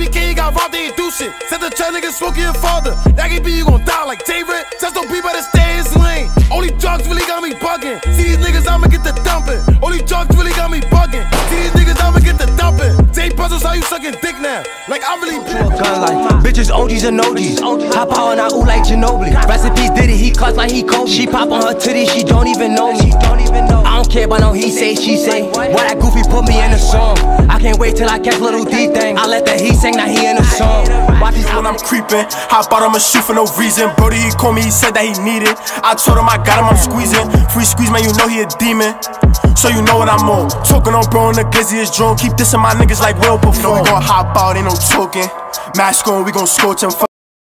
ABK got robbed, they ain't do shit. Said the child nigga smoking your father. That can be you gon' die like David. Just don't be better stay in his lane. Only drugs really got me bugging. See these niggas, I'ma get the dumping. Only drugs really got me bugging. See these niggas, I'ma get the dumping. Jay Puzzles, how you sucking dick now? Like I'm really gun like bitches, OGs and OGs. Hop out and I ooh like Ginobili. Recipes did it, he clutch like he Kobe. She pop on her titties, she don't even know me. I don't care about no he say, she say. Why that goofy put me in the song? I can't wait till I catch little D thing. I let that he sing, now he in the song. Watch these when I'm creeping, hop out, I'ma shoot for no reason. Brody, he called me, he said that he needed. I told him I got him, I'm squeezing. Free squeeze, man, you know he a demon. So you know what I'm on. Talking on bro and the glizzy is drone. Keep dissing my niggas like Will perform. You know we gon' hop out, ain't no talking. Mask on, we gon' scorch him.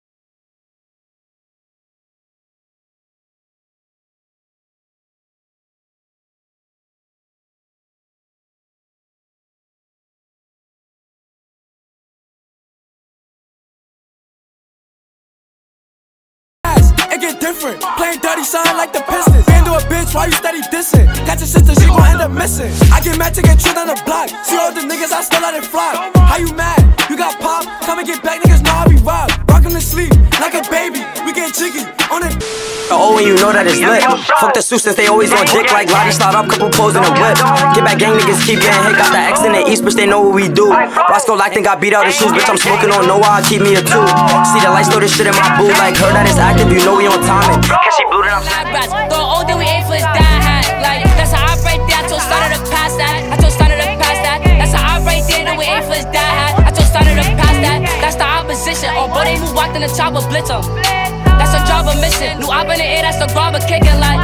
It get different, playing dirty, sound like the Pistons. Been to a bitch, why you steady dissing? Got your sister, she gon' end up missing. I get mad to get tripped on the block. See all the niggas, I still let it fly. How you mad? You got pop? Come and get back, niggas know I be robbed. Rockin' to sleep, like a baby. We get jiggy on it. oh, and you know that it's lit. Fuck the suits since they always on dick like Lottie. Start up, couple pose in a whip. Get back gang niggas keep getting hit. Got the X in the East, bitch, they know what we do. Roscoe like think I beat out the shoes, bitch, I'm smoking on no why I keep me a two. See the lights, throw this shit in my booth. Like her that is active, you know we on timing. Cause she blew it up. The old that we ain't for his dad hat. Like, that's how I right there. I told started to pass that. That's how I right there. That we ain't for his dad hat. I told started to pass that. That's the opposition. Oh, boy, they move walked in the chopper blitz him. That's a job of mission. New op in the air, that's the grabber kicking like.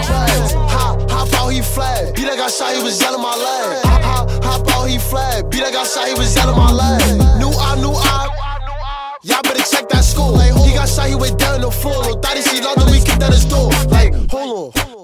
Hop out, he flag. Beat that got shot, he was yelling my leg. Hop out, he flag. Beat that got shot, he was yelling my leg. New op. Y'all better check that school. Like, he got shot, he went down the floor. Thought he see London, we kicked at his door. Like, hold on.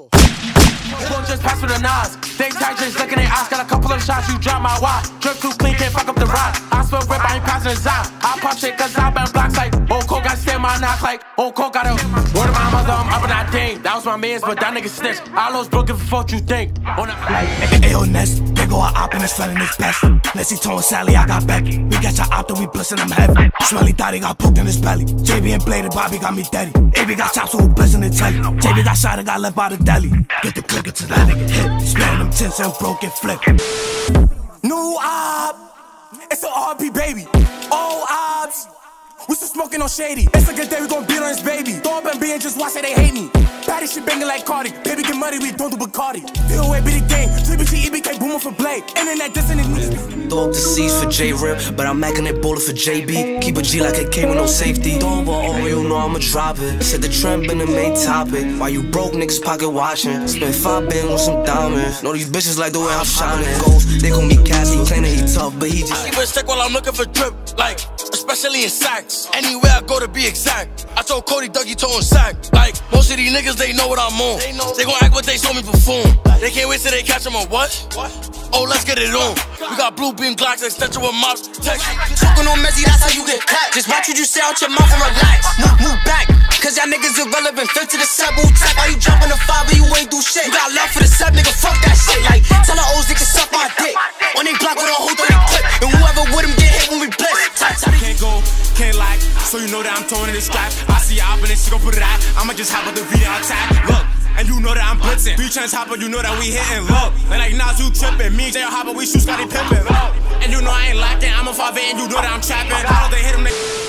Just pass with the Nas. They tight, just looking at eyes. Got a couple of shots, you drop my watch. Drip too clean, can't fuck up the ride. I spell rip, I ain't passing a zap. I pop shit cause I been blocks like old Cole got stand my knock like old Cole got a word of my mother, I'm up in that thing. That was my mans, but that nigga snitched. I lost broken for fuck you think. On the Ayo, Nest, they go out op and it's selling his best. Let's see Tone Sally, I got Becky. We got your op and we blessing them heavy. Smelly thought he got poked in his belly. JB and Bladed, Bobby got me daddy. AB got chops, so who blessing the telly. JB got shot and got left by the deli. Get the clicker to that nigga hit. Sparing them 10 cent broke and flip. new op, it's an RP baby. Old ops, we still smoking on shady. It's a good day, we gon' beat on his baby. Throw up and be and just watch it, they hate me. Patty shit banging like Cardi. Baby get money, we don't do Bacardi. Feel away, be the game. TBT, EBK, booming for Blade. Internet dissing niggas. Throw up the C's for J-Rip, but I'm macking that bullet for JB. Keep a G like it came with no safety. Don't over, you know I'ma drop it. Said the trend been the main topic. Why you broke niggas pocket watching? Spent 5 bands on some diamonds. Know these bitches like the way I'm shining. Goals, they call me Cassie, claim that he tough, but he just. I keep it stick while I'm looking for drip, like, especially in sacks. Anywhere I go to be exact. I told Cody Dougie towing sack. Like, most of these niggas, they know what I'm on. They gon' act what they saw me perform. They can't wait till they catch them on what? Oh, let's get it on. We got blue beam Glocks, extension with mops. Talking on Messi, that's how you get clapped. Just watch what you say out your mouth and relax. Move back, cause y'all niggas irrelevant. Fit to the sub, who tap. Why you jumping the 5 and you ain't do shit? You got love for the sub, nigga, fuck that shit. Like, tell the O's they can suck my dick. On they block with a whole 30 clip. And whoever with him get hit when we blitz. Can't go, can't like, so you know that I'm throwing this strap. I see you op and she gon' put it out. I'ma just hop up the video outside. Look, and you know that I'm blitzing. 3 chance hopper, you know that we hitting. Look, and like Nas, you tripping. Me and J Hopper, we shoot Scottie Pippen. Look, and you know I ain't lacking. I'm a 5'8" and you know that I'm trapping. How they hit him, they